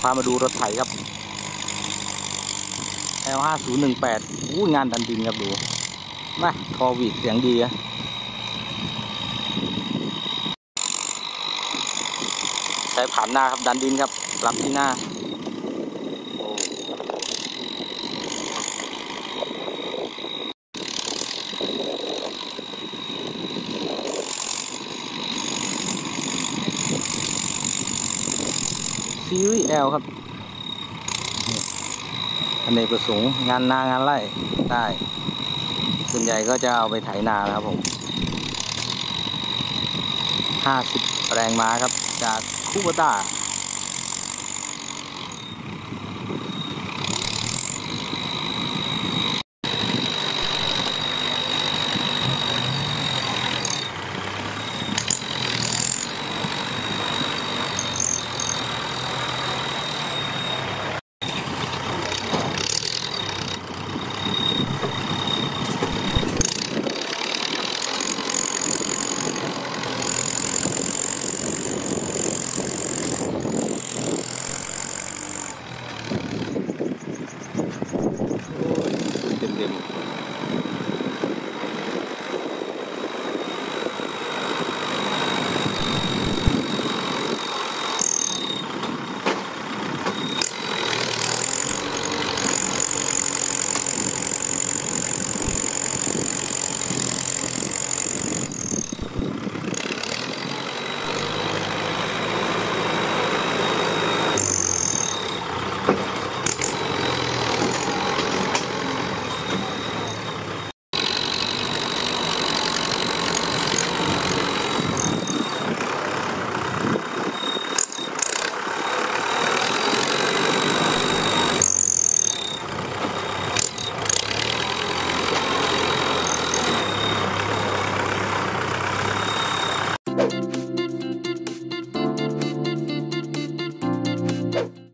พามาดูรถไถครับ L5018 งานดันดินครับดูมาทอวีดเสียงดีอะใช้ผ่านหน้าครับดันดินครับรับที่หน้าซีรีส์ L ครับอเนกประสงค์งานนางานไร่ได้ส่วนใหญ่ก็จะเอาไปไถนานะครับผม50 แรงม้าครับจากคูเบต้า